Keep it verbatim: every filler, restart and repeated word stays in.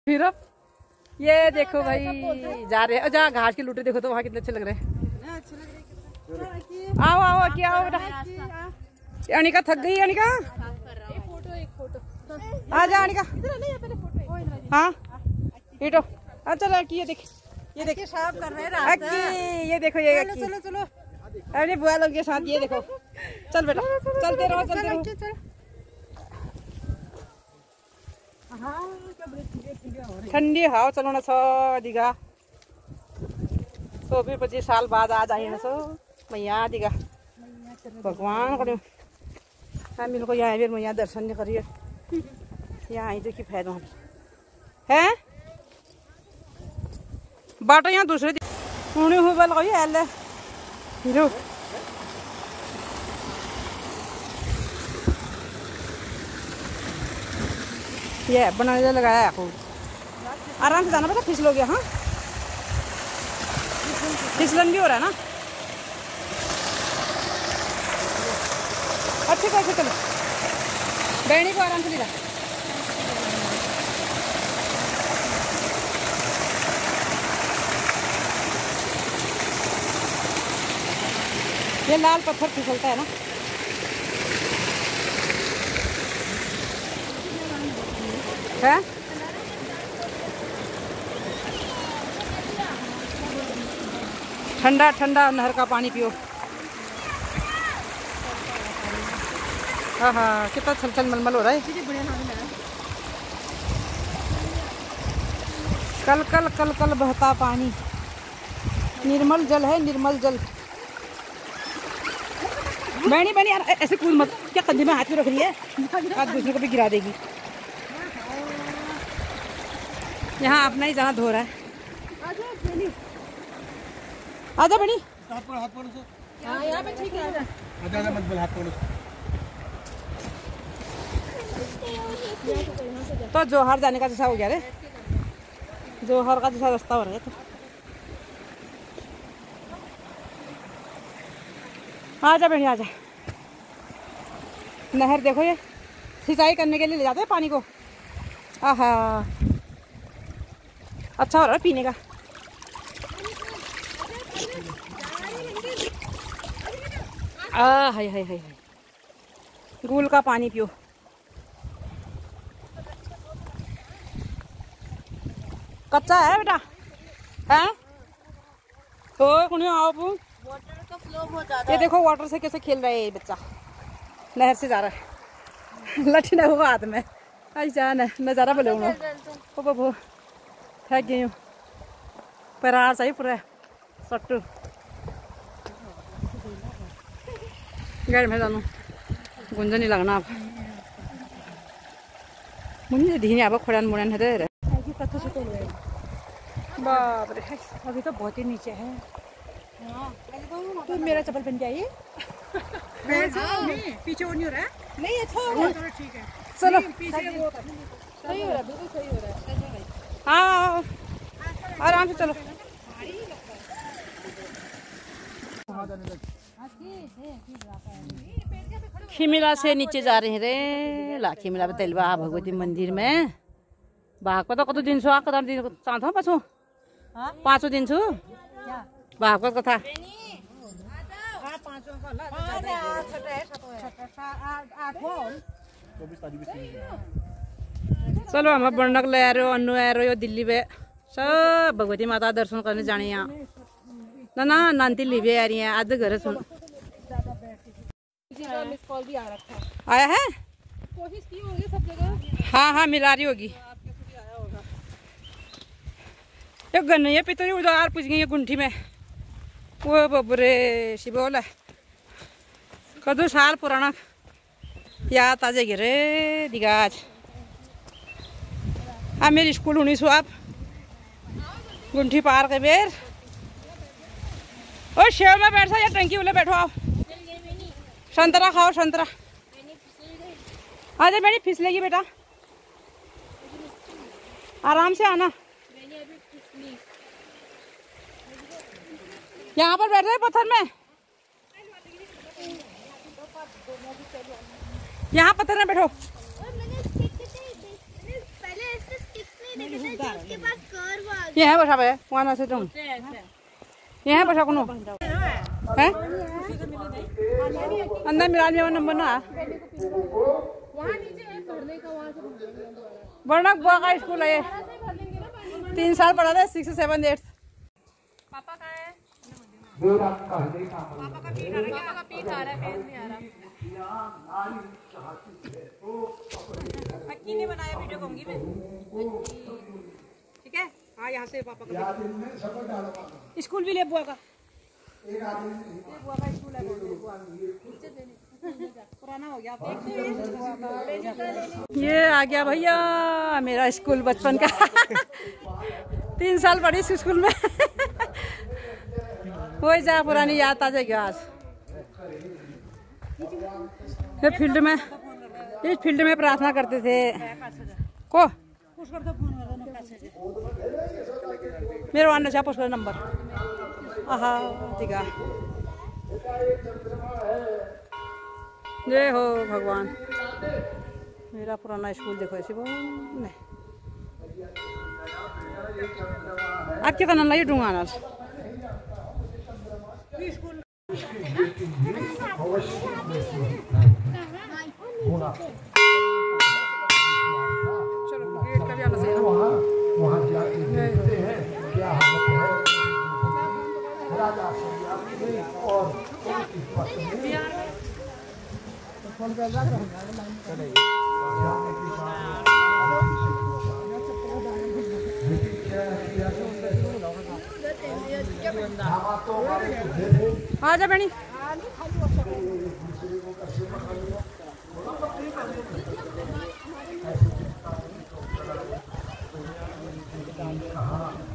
फिर अब ये देखो भाई जा रहे हैं, जहाँ घास की लुटे देखो तो वहाँ कितने अच्छे लग रहे हैं। आओ आओ क्या आओ बेटा। अनिका थक गई। अनिका आ जा अनिका। हाँ हीटो अच्छा लड़की ये देख ये देख साफ कर रहे हैं। ये देखो ये चलो चलो अरे बुआ लोग के साथ ये देखो। चल बेटा चलते रहो चलते रहो। ठंडी हावा चलाउन छ दिघा। चौबीस पच्चीस साल बाद आज आएन सो मैया दिघा भगवान करो हम लोग यहाँ फिर मैया दर्शन नहीं करिए। यहाँ आई तो की फायदा है बाटो यहाँ दूसरे हुने हुआ लगाई एल हिरो ये बनाने लगाया है खूब आराम से जाना पड़ता। फिसलोगे हाँ फिसलन भी हो रहा है ना। अच्छे को अच्छे चलो बहनी को आराम से ले जा। ये लाल पत्थर फिसलता है ना। है ठंडा ठंडा नहर का पानी पियो। हाँ हाँ कितना छल छल मलमल हो रहा है। कल कल कल कल बहता पानी निर्मल जल है निर्मल जल। बहनी बहनी यार ऐसे कूद मत। क्या कंधे में हाथ में रख रही है हाथ दूसरे को भी गिरा देगी। यहाँ अपना ही जहाँ धो रहा है। आजा बड़ी हाथ पकड़ हाथ पकड़ हाँ यहाँ पे ठीक है। आजा आजा आजा मत बोल हाथ पकड़ो। तो जोहर जाने का जैसा हो गया रे। जोहर का जैसा रास्ता हो रहा है। तो आजा बड़ी आजा। नहर देखो ये सिंचाई करने के लिए ले जाते हैं पानी को। आहा अच्छा हो रहा है पीने का। आ हाय हाय हाय गूल का पानी पियो। कच्चा है बेटा हैं तो कुछ आओ वाटर का फ्लो बहुत ज्यादा। ये देखो वाटर से कैसे खेल रहा है ये बच्चा। नहर से जा रहा है लठी ना होगा हाथ में। ऐसा न नज़ारा बोले ओ बाबू थक गई हूँ पैरार सही पूरा सट्टू गाड़ी में जानु गुंजा नहीं लगना। अब मुझे धीरे अब खोड़ान मुड़ान है बाप रे। अभी तो बहुत ही नीचे है। तो मेरा चप्पल पहन के आइए। पीछे वो नहीं हो रहा है नहीं अच्छा ठीक है चलो सही हो रहा है बिल्कुल सही हो रहा है। हाँ आराम से चलो। खिमिला से नीचे जा रहे हैं रे ला खिमिला तेलवा भगवती मंदिर में भाग तो कत दिन छु कदम दिन चाहता पछू पाँचों दिन छु भागवत कथा। चलो हम बंडक ले आ रहे हो अन्नू आ रहे हो दिल्ली में सब भगवती माता दर्शन करने जाने यहाँ ना ना नानती लिवे आ रही है आधे घर सुन। आया है कोशिश की होगी सब जगह। हाँ हाँ मिला रही होगी। ये गन्नैया पितरी उधार पूछ गई है गुंठी में। वो बबरे शिबोल है कदू साल पुराना याद आ जाएगी रे दिगाज। हाँ मेरी स्कूल होनी सो आप गुंठी पार के बेर ओ शेव में बैठा या टंकी वाले बैठो आओ संतरा खाओ संतरा। आजा बेटी फिसलेगी बेटा आराम से आना। यहाँ पर बैठ रहे पत्थर में यहाँ पत्थर में बैठो। ये है बसा पे वहाँ से तुम ये है बसा कोनो है अंदर मिला में नंबर ना बड़ा बुआ का स्कूल है तीन साल पढ़ा था सिक्स सेवन एट पापा कहाँ है? पापा का पी खा रहा है, पापा का पी खा रहा है, फेस नहीं आ रहा। अक्की ने बनाया वीडियो कहूँगी मैं। ठीक है? हाँ यहाँ से पापा का स्कूल भी ले बुआ का। ये बुआ का स्कूल है पुराना हो गया आप ये आ गया भैया मेरा स्कूल बचपन का तीन साल पढ़ी इस स्कूल में हो जा पुरानी याद आ जाएगी आज ये फील्ड में इस फील्ड में प्रार्थना करते थे को मेरे वाले चाह पुष्कर नंबर आहा ठीक है जय हो भगवान मेरा पुराना स्कूल देखो ऐसे वो नहीं आप क्या करना ये डूंगा ना चलो गेट का भी आना चाहिए वहाँ जाके देखते हैं क्या हालत है राजा और फोन कर रहा आ जा बनी कहाँ